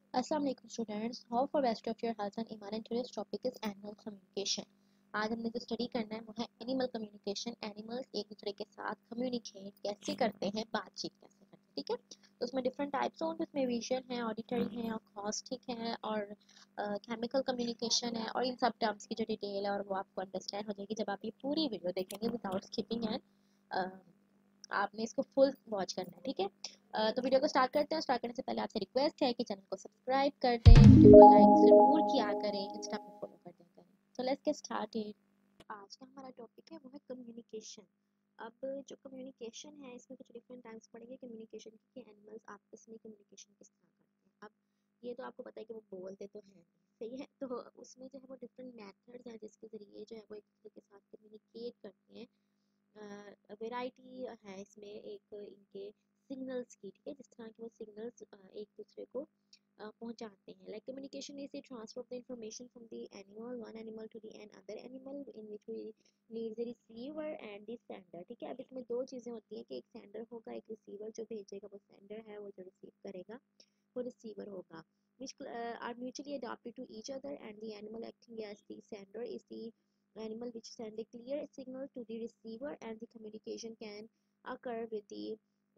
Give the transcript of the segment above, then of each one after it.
अस्सलाम वालेकुम students, how for best of your health and ईमान and today's topic is animal communication. आज हमने जो स्टडी करना है वो है एनिमल कम्युनिकेशन। एनिमल्स एक दूसरे के साथ कम्युनिकेट कैसे करते हैं, बातचीत कैसे करते हैं। ठीक है, तो उसमें डिफरेंट टाइप्स होंगे, उसमें विजुअल है, ऑडिटरी है, अकॉस्टिक है और केमिकल कम्युनिकेशन है। और इन सब टर्म्स की जो डिटेल है और वो आपको अंडरस्टैंड हो जाएगी जब आप ये पूरी वीडियो देखेंगे विदाउट स्किपिंग एंड आपने इसको फुल वॉच करना है। ठीक है, तो वीडियो को स्टार्ट करते हैं। स्टार्ट करने से पहले आपसे रिक्वेस्ट है कि चैनल को सब्सक्राइब कर दें, वीडियो को लाइक जरूर किया करें, इंस्टा पे फॉलो कर दिया करें। So let's get started. आज का हमारा टॉपिक है वो है कम्युनिकेशन। अब जो कम्युनिकेशन है इसमें कुछ डिफरेंट टाइप्स पढ़ेंगे कम्युनिकेशन की, एनिमल्स आपस में कम्युनिकेशन किस तरह करते हैं। अब ये तो आपको पता है कि वो बोलते तो हैं, सही है, तो उसमें जो है वो डिफरेंट मेथड्स हैं जिसके ज़रिए जो है वो एक दूसरे के साथ कम्युनिकेट करते हैं। वैरायटी है इसमें एक इनके सिग्नल्स की। ठीक है, जिस तरह के वो सिग्नल्स एक दूसरे को पहुंचाते हैं। Like communication is the transfer of the information from the animal one animal to the other animal in which we need the receiver and the sender. ठीक है, अब इसमें दो चीज़ें होती हैं कि एक सेंडर होगा, एक रिसीवर। जो भेजेगा वो सेंडर है, वो जो रिसीव करेगा वो रिसीवर होगा। which are mutually adapted to each other, and the animal acting as the sender is the animal which send a clear signal to the receiver, and the communication can occur with the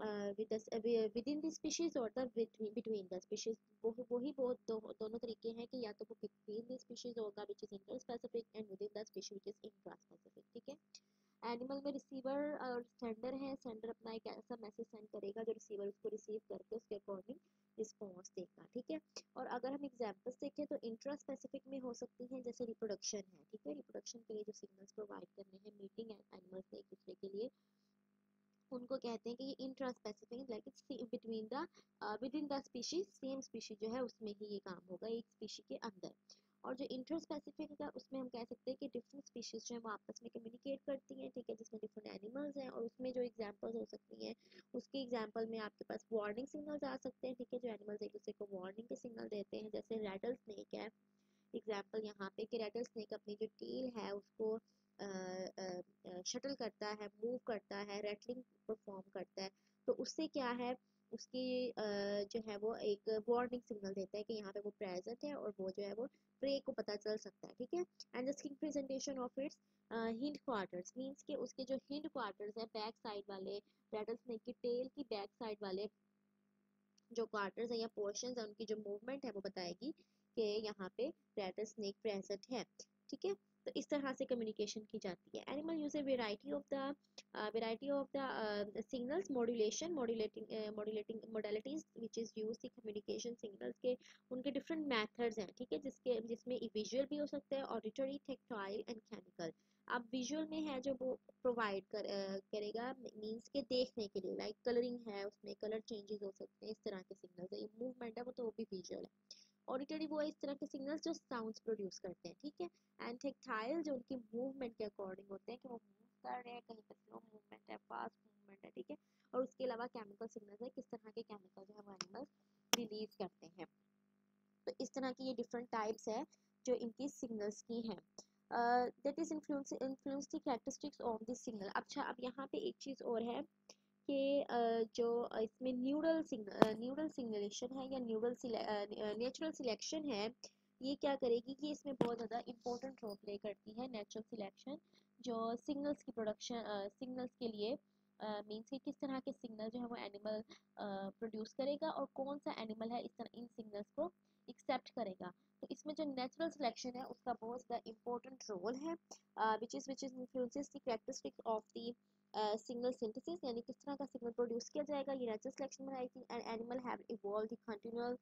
within the species or the between the species। वही बहुत दोनों तरीके हैं कि या तो वो between the species होगा which is interspecific, and within the species which is intraspecific। ठीक है, एनिमल में रिसीवर और सेंडर है। सेंडर अपना एक ऐसा मैसेज सेंड करेगा जो रिसीवर उसको रिसीव करके उसके अकॉर्डिंग रिस्पॉन्स देगा। ठीक है, और अगर हम एग्जांपल्स देखें तो इंट्रा स्पेसिफिक में हो सकती हैं, जैसे रिप्रोडक्शन है। ठीक है, रिप्रोडक्शन के लिए जो सिग्नल्स प्रोवाइड करने हैं मीटिंग एनिमल्स एक दूसरे के लिए, उनको कहते हैं कि ये intra specific, like it's between the within the species, same species जो है उसमें ही ये काम होगा, एक स्पीशी के अंदर। और जो इंटर स्पेसिफिक है उसमें हम कह सकते हैं कि डिफरेंट स्पीशीज जो है वो आपस में कम्युनिकेट करती हैं। ठीक है, जिसमें डिफरेंट एनिमल्स हैं, और उसमें जो एग्जांपल्स हो सकती हैं उसके एग्जांपल में आपके पास वार्निंग सिग्नल्स आ सकते हैं। ठीक है, जो एनिमल्स एक दूसरे को वार्निंग के सिग्नल देते हैं, जैसे रैटल स्नेक है एग्जाम्पल यहाँ पे कि रैटल स्नेक अपनी जो टील है उसको शटल करता है, मूव करता है, रेटलिंग परफॉर्म करता है। तो उससे क्या है, उसकी जो है वो एक वार्निंग सिग्नल देता है कि यहाँ पे वो प्रेजेंट है और वो जो है वो प्रे को पता चल सकता है। ठीक है, and the skin presentation of its hind quarters means के उसके जो हिंड क्वार्टर्स है बैक साइड वाले, रैटल स्नेक की टेल की बैक साइड वाले जो क्वार्टर्स है या पोर्शंस है उनकी जो मूवमेंट है वो बताएगी कि यहाँ पे रैटल स्नेक प्रेजेंट है। ठीक है, तो इस तरह से कम्युनिकेशन की जाती है। Animal use a variety of the signals modulation modulating modalities which is use the communication signals के उनके डिफरेंट मेथड्स हैं। ठीक है, जिसमें विजुअल भी हो सकता है, ऑडिटरी, टेक्टाइल एंड केमिकल। अब विजुअल में है जो वो प्रोवाइड करेगा मींस के देखने के लिए, लाइक कलरिंग है, उसमें कलर चेंजेस हो सकते हैं, इस तरह के सिग्नल्स है। ये मूवमेंट है वो तो वो भी विजुअल है। ऑडिटरी वो है इस तरह के सिग्नल्स जो साउंड्स प्रोड्यूस करते हैं। ठीक है, एंड टेक्टाइल जो उनकी मूवमेंट के अकॉर्डिंग होते हैं कि वो मूव कर रहे हैं, कहीं पर स्लो मूवमेंट है, फास्ट मूवमेंट है। ठीक है, और उसके अलावा केमिकल सिग्नल्स है, किस तरह के केमिकल जो है वो एनिमल्स रिलीज करते हैं। तो इस तरह की ये डिफरेंट टाइप्स है जो इनकी सिग्नल्स की हैं। That is influence the characteristics of this signal. अच्छा, अब यहाँ पे एक चीज़ और है कि जो इसमें न्यूरल सिग्नलेशन है या नेचुरल सिलेक्शन है, ये क्या करेगी कि इसमें बहुत ज़्यादा इंपॉर्टेंट रोल प्ले करती है नेचुरल सिलेक्शन, जो सिग्नल्स की प्रोडक्शन सिग्नल्स के लिए मीन्स कि किस तरह के सिग्नल जो है वो एनिमल प्रोड्यूस करेगा और कौन सा एनिमल है इस तरह इन सिग्नल्स को एक्सेप्ट करेगा। तो इसमें जो नेचुरल सिलेक्शन है उसका बहुत ज़्यादा इंपॉर्टेंट रोल है, which is influences the characteristics of the signal synthesis, यानी किस तरह का सिग्नल प्रोड्यूस किया जाएगा। ये नेचुरल सिलेक्शन में I think an animal have evolve the continual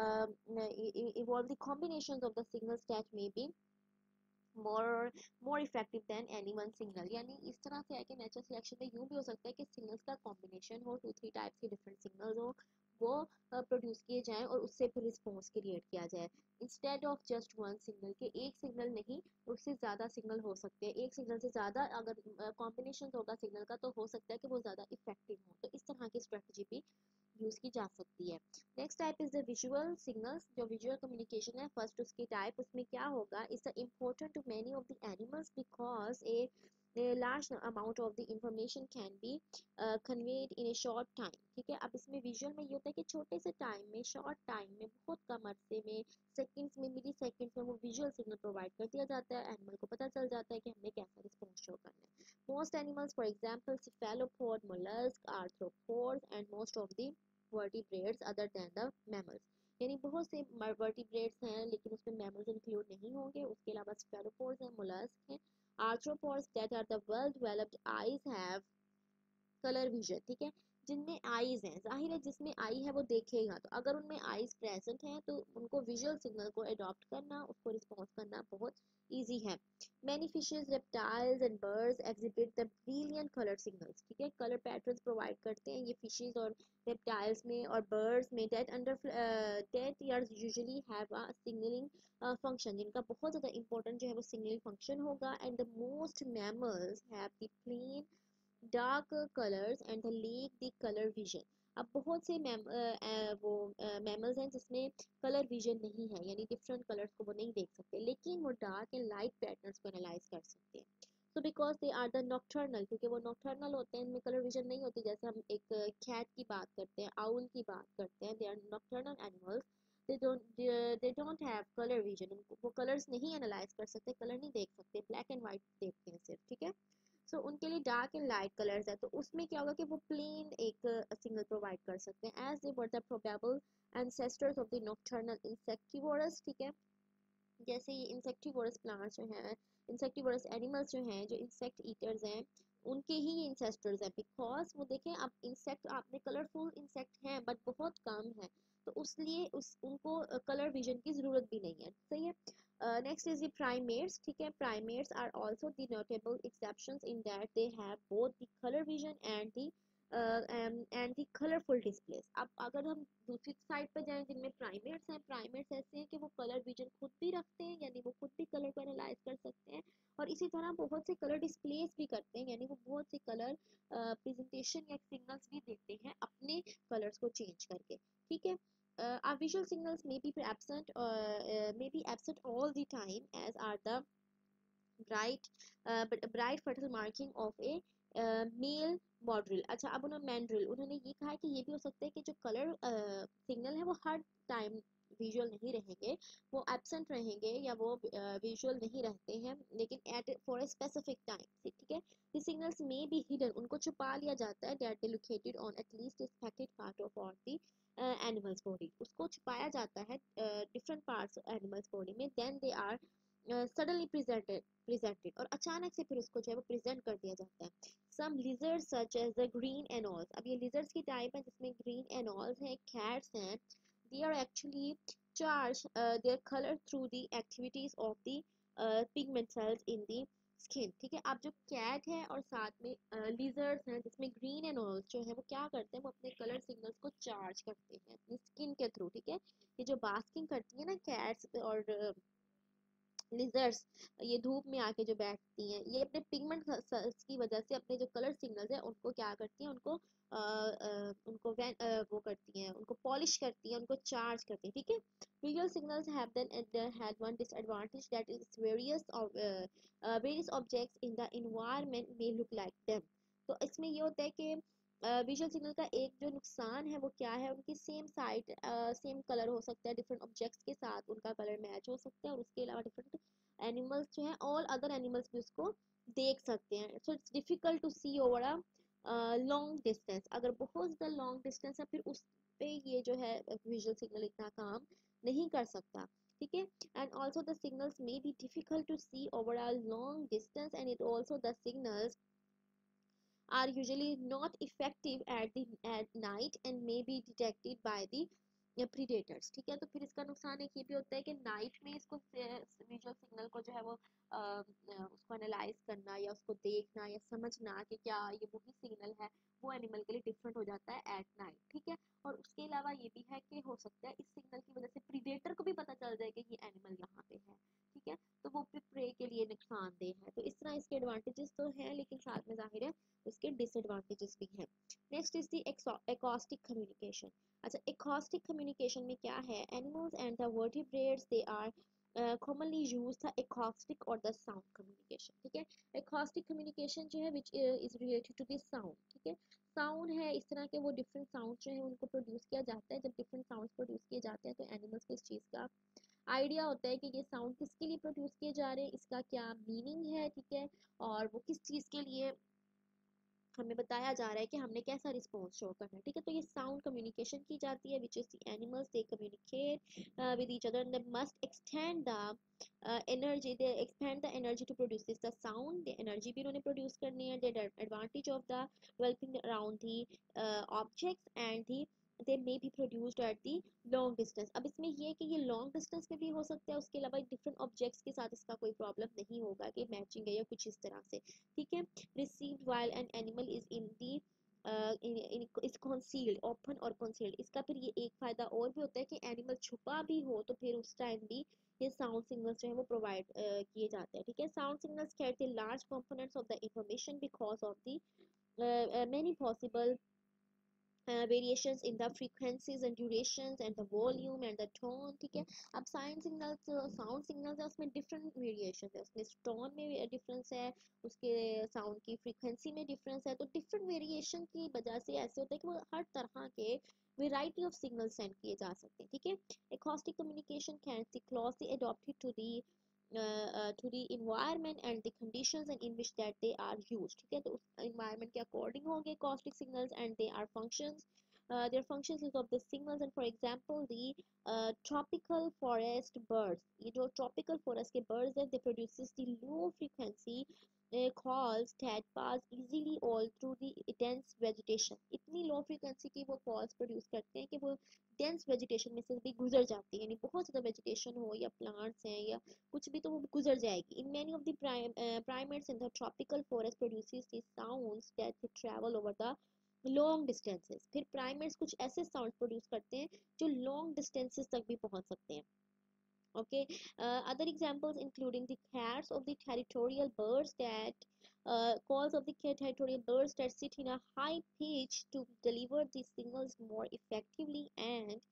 evolve the combinations of the signals that may be more effective than any one signal। यानी इस तरह से है कि नेचुरल सिलेक्शन में यूं भी हो सकता है कि सिग्नल्स का कॉम्बिनेशन हो, 2-3 टाइप्स के डिफरेंट सिग्नल्स हो, वो प्रोड्यूस किए जाएं और उससे फिर रिस्पॉन्स क्रिएट किया जाए, instead of just one signal के एक सिग्नल नहीं, उससे ज़्यादा सिग्नल हो सकते हैं। एक सिग्नल से ज़्यादा अगर कॉम्बिनेशन होगा सिग्नल का तो हो सकता है कि वो ज़्यादा इफेक्टिव हो। तो इस तरह की स्ट्रेटजी भी यूज़ की जा सकती है। Next type is the visual signals. जो विजुअल कम्युनिकेशन है फर्स्ट उसकी टाइप, उसमें क्या होगा, is the important to many of the animals because a large amount of the information can be conveyed in a short time. ठीक है, अब इसमें विजुअल में ये होता है कि छोटे से टाइम में, शॉर्ट टाइम में, बहुत कम अरसे में, सेकंड्स में, मिली सेकंड्स में वो विजुअल सिग्नल प्रोवाइड कर दिया जाता है। एनिमल को पता चल जाता है कि हमने कैसा रिस्पॉन्स शो करना है। Most animals for example cephalopods, mollusks, arthropods and most of the vertebrates other than the mammals। यानी बहुत से वर्टिब्रेट्स हैं लेकिन उसमें मैमल्स इंक्लूड नहीं होंगे। उसके अलावा cephalopods हैं, mollusks हैं, arthropods that are the well developed eyes have colour vision. ठीक है, जिनमें आईज हैं, जाहिर है जिसमें आई है वो देखेगा, तो अगर उनमें आईज प्रेजेंट हैं तो उनको विजुअल सिग्नल को अडॉप्ट करना, उसको रिस्पॉन्स करना बहुत इजी है। Many fishes, reptiles and birds exhibit the brilliant colour signals. ठीक है, कलर पैटर्न्स प्रोवाइड करते हैं ये फिशेस और रेप्टाइल्स में और बर्ड्स में that under that ears usually have a signalling function, जिनका बहुत ज़्यादा इंपॉर्टेंट जो है वो सिग्नलिंग फंक्शन होगा। And the most mammals have the plain dark colours and the lack the colour vision. अब बहुत से वो मैमल्स हैं जिसमें कलर विजन नहीं है, यानी डिफरेंट कलर्स को वो नहीं देख सकते, लेकिन वो डार्क एंड लाइट पैटर्न्स को एनालाइज कर सकते हैं। So because they are the nocturnal, क्योंकि वो नॉक्टर्नल होते हैं, इनमें कलर विजन नहीं होती। जैसे हम एक कैट की बात करते हैं, आउल की बात करते हैं, they are nocturnal animals. They don't have colour vision, वो कलर्स नहीं एनालाइज कर सकते, कलर नहीं देख सकते, ब्लैक एंड वाइट देखते हैं सिर्फ। ठीक है, सो उनके लिए डार्क एंड लाइट कलर्स है, तो उसमें क्या होगा कि वो प्लेन एक सिग्नल प्रोवाइड कर सकते हैं। As they were the probable ancestors of the nocturnal insectivorous. ठीक है, जैसे ये इंसेक्टिवोरस प्लांट्स जो हैं, इंसेक्टिवोरस एनिमल्स जो हैं, जो इंसेक्ट ईटर्स हैं, उनके ही ये इंसेस्टर्स हैं। बिकॉज वो देखें, अब इंसेक्ट आपने कलरफुल इंसेक्ट हैं बट बहुत कम है, तो उसलिए उनको कलर विजन की ज़रूरत भी नहीं है। सही है। Next is the primates. ठीक है, primates are also the notable exceptions in that they have both the colour vision and the colourful displays. अब अगर हम दूसरी साइड पर जाएं जिनमें प्राइमेट्स हैं, प्राइमेट्स ऐसे हैं कि वो कलर विजन खुद भी रखते हैं, यानी वो खुद भी कलर को एनालाइज कर सकते हैं, और इसी तरह बहुत से कलर डिस्प्लेस भी करते हैं, यानी वो बहुत से कलर प्रेजेंटेशन या सिग्नल्स भी देते हैं अपने कलर्स को चेंज करके। ठीक है, our visual signals may be absent all the time, as are the bright fertile marking of a male mandrill. अच्छा, अब उन्होंने मैंड्रिल, उन्होंने ये कहा है कि ये भी हो सकता है कि जो कलर सिग्नल है वो हर टाइम विजुअल नहीं रहेंगे, वो एब्सेंट रहेंगे या वो विजुअल नहीं रहते हैं, लेकिन at for a specific time. ठीक है, the signals may be hidden, उनको छुपा लिया जाता है, that they located on at least expected part of और द एनिमल्स बॉडी, उसको छुपाया जाता है डिफरेंट पार्ट्स एनिमल्स बॉडी में। Then they are suddenly presented, और अचानक से फिर उसको जो है वो प्रेजेंट कर दिया जाता है। Some lizards such as the green anoles, अब ये लिजर्ड्स की टाइप है जिसमें ग्रीन एनॉल्स हैं, कैट्स हैं, they are actually charge their colour through the activities of the pigment cells in the skin. ठीक है, अब जो कैट है और साथ में लिजर्ड्स हैं जिसमें ग्रीन एनॉल्स जो है वो क्या करते हैं, वो अपने कलर सिग्नल्स को चार्ज करते हैं अपनी स्किन के थ्रू। ठीक है, ये जो बास्किंग करती है ना कैट्स और लिजर्ड्स, ये धूप में आके जो बैठती हैं, ये अपने पिगमेंट की वजह से अपने जो कलर सिग्नल्स हैं उनको क्या करती हैं, वो करती हैं, उनको पॉलिश करती हैं, उनको चार्ज करती हैं। ठीक है, visual signals have then had one disadvantage, that is various objects in the environment may look like them। तो इसमें ये होता है कि विजुअल सिग्नल का एक जो नुकसान है वो क्या है, उनकी सेम साइट सेम कलर हो सकता है, डिफरेंट ऑब्जेक्ट्स के साथ उनका कलर मैच हो सकता है, और उसके अलावा डिफरेंट एनिमल्स जो हैं, ऑल अदर एनिमल्स भी उसको देख सकते हैं। So it's difficult to see over a long distance, अगर बहुत ज़्यादा लॉन्ग डिस्टेंस है फिर उस पे ये जो है विजुअल सिग्नल इतना काम नहीं कर सकता। ठीक है, and also the signals may be difficult to see over a long distance, and it also the signals are usually not effective at night and may be detected by the predators। ठीक है, तो फिर इसका नुकसान एक ये भी होता है कि नाइट में इसको विजुअल सिग्नल को जो है वो उसको एनालाइज करना या उसको देखना या समझना कि क्या ये वही सिग्नल है, वो एनिमल के लिए डिफरेंट हो जाता है एट नाइट। ठीक है, और उसके अलावा ये भी है कि हो सकता है इस सिग्नल की वजह से प्रीडेटर को भी पता चल जाए कि ये एनिमल यहाँ पे है। ठीक है, तो वो फिर प्रे के लिए नुकसानदेह है। तो इस तरह इसके एडवांटेजेस तो हैं, लेकिन साथ में जाहिर है उसके डिसएडवांटेजेस भी हैं। Next is the acoustic communication. अच्छा, एकॉस्टिक कम्युनिकेशन में क्या है, animals and the vertebrates they are commonly use the acoustic और द साउंड कम्युनिकेशन, ठीक है। एकॉस्टिक कम्युनिकेशन जो है which is related to the sound, ठीक है। साउंड है इस तरह के, वो डिफरेंट साउंड जो है उनको प्रोड्यूस किया जाता है। जब डिफरेंट साउंड प्रोड्यूस किए जाते हैं तो एनिमल्स को इस चीज़ का आइडिया होता है कि ये साउंड किसके लिए प्रोड्यूस किए जा रहे हैं, इसका क्या मीनिंग है, ठीक है, और वो किस चीज़ के लिए हमें बताया जा रहा है कि हमने कैसा रिस्पॉन्स शो करना है, ठीक है। तो ये साउंड कम्युनिकेशन की जाती है which is the animals they communicate with each other, they must extend the energy, they expend the energy to produce this the sound, they energy भी उन्होंने प्रोड्यूस करनी है, they advantage of the developing around the objects and the they may be produced at the long distance. अब इसमें ये है कि ये लॉन्ग डिस्टेंस में भी हो सकता है, उसके अलावा डिफरेंट ऑब्जेक्ट्स के साथ इसका कोई प्रॉब्लम नहीं होगा कि मैचिंग है या कुछ इस तरह से, ठीक है। received while an animal is in the is concealed, open और concealed। इसका फिर ये एक फायदा और भी होता है कि एनिमल छुपा भी हो तो फिर उस टाइम भी ये साउंड सिग्नल्स जो है वो प्रोवाइड किए जाते हैं, ठीक है। Sound signals carry the large components of the information because of the many possible variations in the frequencies and durations and the volume and the tone, ठीक है। अब साउंड सिग्नल्स है उसमें डिफरेंट वेरिएशन है, उसमें टोन में difference है, उसके साउंड की फ्रीक्वेंसी में डिफरेंस है। तो डिफरेंट वेरिएशन की वजह से ऐसे होता है कि वो हर तरह के वेराइटी ऑफ सिग्नल सेंड किए जा सकते हैं, ठीक है। acoustic communication can be closely adapted to the environment and the conditions in which that they are used, ठीक है। तो उस environment के according होंगे acoustic signals and they are functions, their functions is of the signals, and for example the tropical forest birds, ये जो tropical forest के birds हैं, they produces the low frequency calls that pass easily all through the dense vegetation। इतनी low frequency की वो calls produce करते हैं कि वो dense vegetation में से भी गुजर जाती है, यानी बहुत ज़्यादा vegetation हो या plants हैं या कुछ भी तो वो गुजर जाएगी। In many of the primates in the tropical forest produces these sounds that they travel over the long distances। फिर primates कुछ ऐसे sounds produce करते हैं जो long distances तक भी पहुंच सकते हैं। Okay, other examples including the cats of the territorial birds that calls of the territorial birds that sit in a high pitch to deliver these signals more effectively, and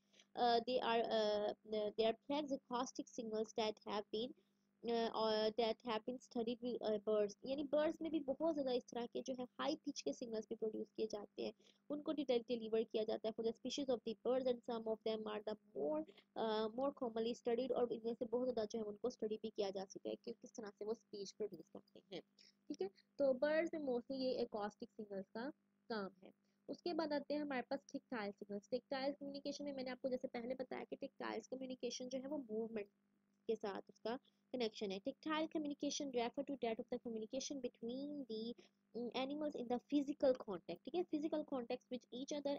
they are flags acoustic signals that have been और that have been studied with birds। यानी birds में भी बहुत ज़्यादा इस तरह के जो है high pitch के signals भी produce किए जाते हैं, उनको deliver किया जाता है for the species of the birds, and some of them are the more commonly studied, और इनमें से बहुत ज़्यादा जो है उनको स्टडी भी किया जा सका है कि किस तरह से वो स्पीच प्रोड्यूस करते हैं, ठीक है। तो बर्ड्स में मोस्टली ये एकॉस्टिक सिग्नल्स का काम है। उसके बाद आते हैं हमारे पास टेक्टाइल सिग्नल्स। टेक्टाइल कम्युनिकेशन में मैंने आपको जैसे पहले बताया कि टेक्टाइल कम्युनिकेशन जो है वो मूवमेंट के साथ उसका कनेक्शन है। Tactile communication refer to that of the communication between the animals in the physical contact, ठीक है, physical contacts with each other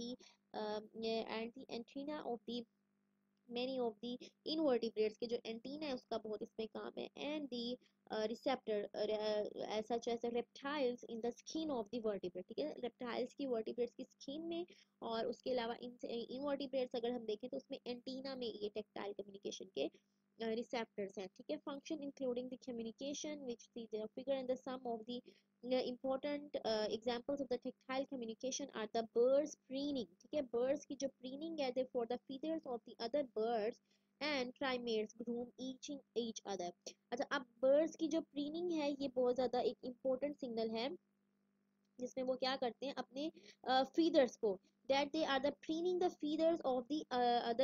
and the antenna of the many of the invertebrates के जो antenna है उसका बहुत इसमें काम है, and the receptor such as reptiles in the skin of the vertebrate, ठीक है, reptiles की vertebrates की skin में, और उसके अलावा invertebrates अगर हम देखें तो उसमें एंटीना में ये tactile communication के receptors हैं, ठीक है। function including the communication which the figure and the sum of the important examples of the tactile communication are the birds preening, ठीक है, birds की जो preening है therefore the feathers of the other birds and primates groom each other। अच्छा, अब birds की जो preening है ये बहुत ज़्यादा एक important signal है जिसमें वो क्या करते हैं अपने feathers को, that they are the preening the feathers of the other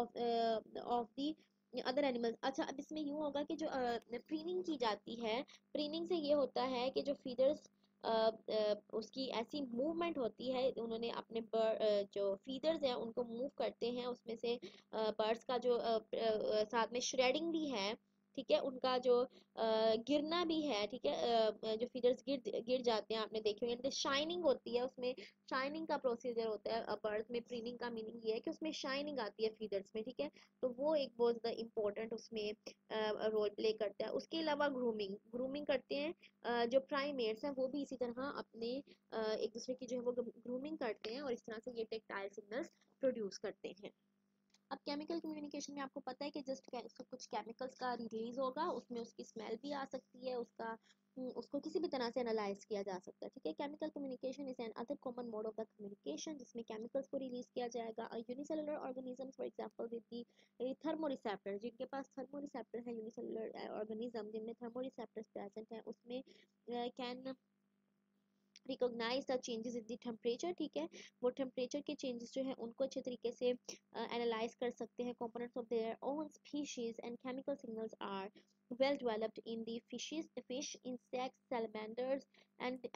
of the other animals. अच्छा, अब इसमें यूँ होगा कि जो प्रीनिंग की जाती है, प्रीनिंग से ये होता है कि जो फीदर्स उसकी ऐसी मूवमेंट होती है, उन्होंने अपने जो फीदर्स हैं उनको मूव करते हैं, उसमें से बर्ड्स का जो साथ में श्रेडिंग भी है, ठीक है, उनका जो गिरना भी है, ठीक है, जो फीदर्स गिर गिर जाते हैं आपने देखे होंगे, शाइनिंग होती है उसमें, शाइनिंग का प्रोसीजर होता है बर्ड्स में। प्रीनिंग का मीनिंग ये है कि उसमें शाइनिंग आती है फीदर्स में, ठीक है, तो वो एक बहुत ज़्यादा इंपॉर्टेंट उसमें रोल प्ले करता है। उसके अलावा ग्रूमिंग ग्रूमिंग करते हैं जो प्राइमेट्स हैं वो भी इसी तरह अपने एक दूसरे की जो है वो ग्रूमिंग करते हैं और इस तरह से ये टेक्टाइल सिग्नल्स प्रोड्यूस करते हैं। अब केमिकल कम्युनिकेशन में आपको पता है कि जस्ट कुछ केमिकल्स का रिलीज होगा, उसमें उसकी स्मेल भी आ सकती है, उसको किसी भी तरह से एनालाइज किया जा सकता है, ठीक है। Chemical communication is another common mode of the communication, जिसमें केमिकल्स को रिलीज किया जाएगा। Unicellular organisms for example with the thermoreceptor, जिनके पास थर्मोरिसेप्टर है, यूनिसेलुलर ऑर्गेनिज्म जिनमें थर्मोरिसेप्टर्स प्रेजेंट हैं, उसमें can recognise the changes in the temperature, ठीक है। वो टेम्परेचर के चेंजेस जो है उनको अच्छे तरीके से एनालाइज कर सकते हैं। Components of their own species and chemical signals are well developed in the fish, insects, salamanders and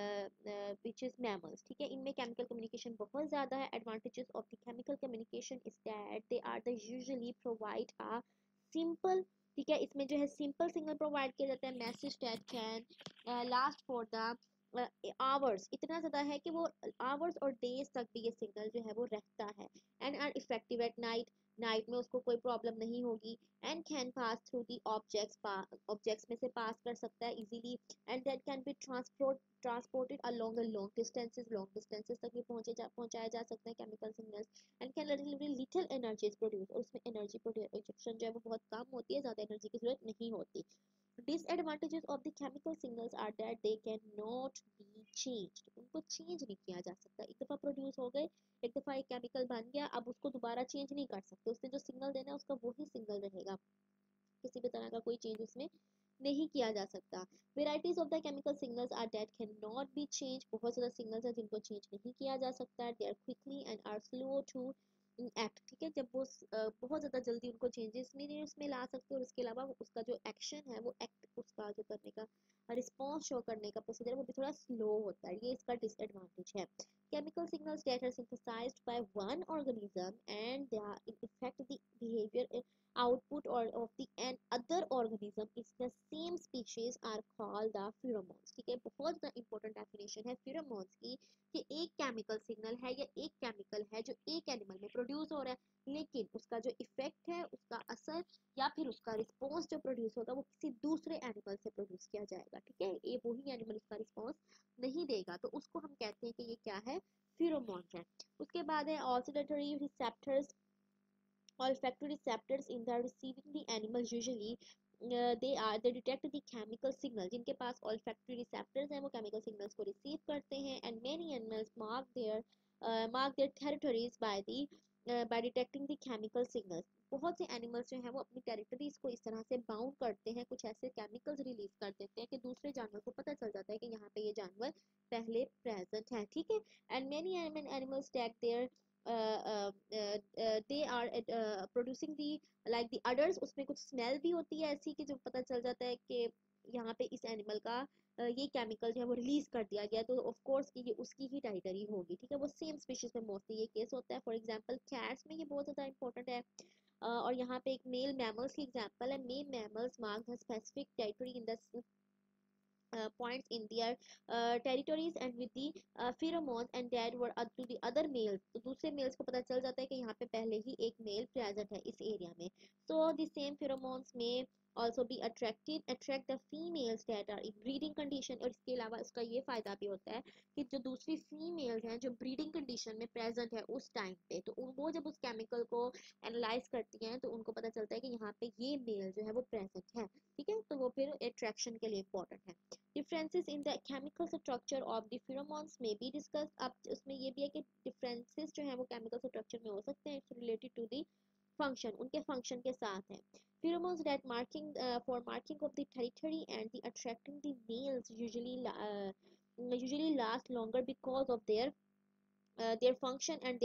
which is mammals, ठीक है। इनमें केमिकल कम्युनिकेशन बहुत ज़्यादा है। Advantages of the chemical communication is that they are the usually provide a simple, ठीक है, इसमें जो है सिंपल सिग्नल प्रोवाइड किया जाता है। Message that can last for the hours, इतना ज़्यादा है कि वो आवर्स और डेज तक भी ये सिग्नल जो है वो रहता है। And are effective at night, night में उसको कोई प्रॉब्लम नहीं होगी। And can pass through the objects, objects में से पास कर सकता है easily. And that can be transported along long distances तक भी पहुंचाया जा सकता है chemical signals. And can relieve little energy produce, और उसमें एनर्जी प्रोडक्शन जो है वो बहुत कम होती है, ज़्यादा एनर्जी की जरूरत नहीं होती। Disadvantages of the chemical signals are that they cannot be changed, उनको चेंज नहीं किया जा सकता। एक दफ़ा प्रोड्यूस हो गए, एक दफ़ा एक केमिकल बन गया, अब उसको दोबारा चेंज नहीं कर सकते। उसने जो सिग्नल देना है उसका वही सिग्नल रहेगा, किसी भी तरह का कोई चेंज उसमें नहीं किया जा सकता। Varieties of the chemical signals are that can not be change, बहुत ज़्यादा सिग्नल्स है जिनको चेंज नहीं किया जा सकता है। They are quickly and are slow to act, ठीक है। जब वो बहुत ज़्यादा जल्दी उनको चेंजेस नहीं उसमें ला सकते, और उसके अलावा उसका जो एक्शन है, वो एक्ट उसका जो करने का रिस्पॉन्स शो करने का प्रोसीजर वो भी थोड़ा स्लो होता है, ये इसका डिसएडवांटेज है। Chemical signals that are synthesized by one organism and they are effect the behaviour output or of the an other organism is the same species are called the pheromones, ठीक है। बहुत ज़्यादा important definition है pheromones की, कि एक chemical signal है या एक केमिकल है जो एक एनिमल में प्रोड्यूस हो रहा है, लेकिन उसका जो इफेक्ट है, उसका असर या फिर उसका रिस्पॉन्स जो प्रोड्यूस होगा वो किसी दूसरे एनिमल से प्रोड्यूस किया जाएगा, ठीक है। ये वही एनिमल उसका रिस्पॉन्स नहीं देगा, तो उसको हम कहते हैं कि ये क्या है, फिरोमोन्स है। उसके बाद है ऑसिलेटरी receptors, olfactory receptors in the receiving the animal usually they detect the chemical signal, जिनके पास olfactory receptors हैं वो chemical signals को receive करते हैं। and many animals mark their territories by detecting the chemical signals, बहुत से एनिमल्स जो हैं वो अपनी टेरिटरीज को इस तरह से बाउंड करते हैं, कुछ ऐसे केमिकल्स रिलीज कर देते हैं कि दूसरे जानवर को पता चल जाता है कि यहाँ पे ये जानवर पहले प्रेजेंट है, ठीक है। And many animals tag there they are producing the like the odours, उसमें कुछ स्मेल भी होती है ऐसी कि जो पता चल जाता है कि यहाँ पे इस एनिमल का ये केमिकल जो है वो रिलीज कर दिया गया, तो ऑफ कोर्स ये उसकी ही टेरिटरी होगी, ठीक है। वो सेम स्पीशीज में मोस्टली ये केस होता है। फॉर एग्जांपल कैट्स में ये बहुत ज़्यादा इंपॉर्टेंट है। और यहाँ पे एक मेल मैमल्स की एग्जांपल है। Male mammals mark the specific territory in the points in their territories and with the pheromones and that were to the other males, तो दूसरे मेल्स को पता चल जाता है कि यहाँ पे पहले ही एक मेल प्रेजेंट है इस एरिया में। so the same pheromones may also be attract the females that are in breeding condition, और इसके अलावा उसका ये फायदा भी होता है कि जो दूसरी फीमेल्स हैं जो ब्रीडिंग कंडीशन में प्रेजेंट है उस टाइम पे, तो वो जब उस केमिकल को एनालाइज करती हैं तो उनको पता चलता है कि यहाँ पे ये मेल जो है वो प्रेजेंट है, ठीक है। तो वो फिर अट्रैक्शन के लिए इंपॉर्टेंट है। differences in the chemical structure of the pheromones may be discussed, अब उसमें ये भी है कि differences जो है वो chemical structure में हो सकते हैं, it's related to the function, उनके function के साथ है। pheromones that marking for marking of the territory and the attracting the males usually last longer because of their function and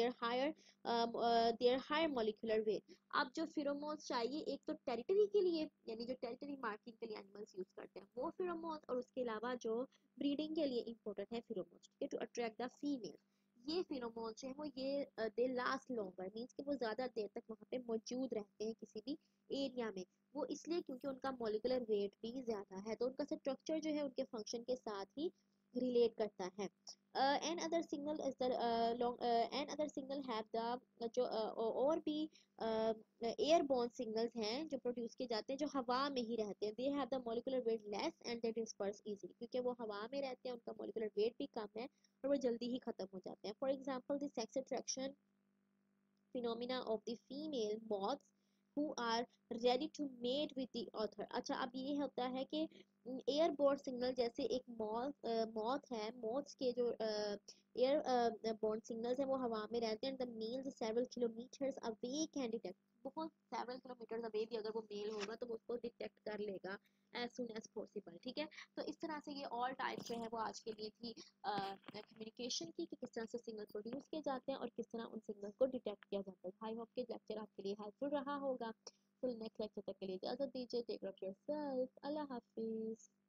their higher molecular weight। अब जो pheromones चाहिए एक तो territory के लिए, यानी जो टेरिटरी मार्किंग के लिए एनिमल्स यूज करते हैं वो फिरोमोन्स, और उसके अलावा जो ब्रीडिंग के लिए इंपॉर्टेंट है फिरोमोन्स, ठीक है, टू अट्रैक्ट द फीमेल। ये फिरोमोन्स हैं वो ये दे लास्ट लॉन्गर, मीन्स कि वो ज़्यादा देर तक वहाँ पे मौजूद रहते हैं किसी भी एरिया में। वो इसलिए क्योंकि उनका मोलिकुलर वेट भी ज़्यादा है, तो उनका स्ट्रक्चर जो है उनके फंक्शन के साथ ही रिलेट करता है। and other signal is the and other signal have the जो और भी एयरबोर्न सिग्नल्स हैं जो प्रोड्यूस किए जाते हैं जो हवा में ही रहते हैं। They have the molecular weight less and they disperse easily, क्योंकि वो हवा में रहते हैं, उनका मोलिकुलर वेट भी कम है और वो जल्दी ही खत्म हो जाते हैं। For example the sex attraction phenomena of the female moths who are ready to mate with the author। अच्छा, अब ये होता है कि एयरबोर्न सिग्नल, जैसे एक मॉथ है, मॉथ्स के जो एयर बोर्न सिग्नल्स हैं वो हवा में रहते हैं। The males several kilometres away can detect, बहुत सेवरल किलोमीटर्स अवे भी अगर वो मेल होगा तो वो उसको डिटेक्ट कर लेगा एज सुन एज पॉसिबल। ठीक है, तो इस तरह से ये ऑल टाइप जो है वो आज के लिए थी कम्युनिकेशन की, कि किस तरह से सिग्नल प्रोड्यूस किए जाते हैं और किस तरह उन सिग्नल को डिटेक्ट किया जाता है। आई होप कि लेक्चर आपके लिए हेल्पफुल रहा होगा। तो नेक्स्ट लेक्चर तक के लिए इजाजत दीजिए। Take care of yourself. अल्लाह हाफिज।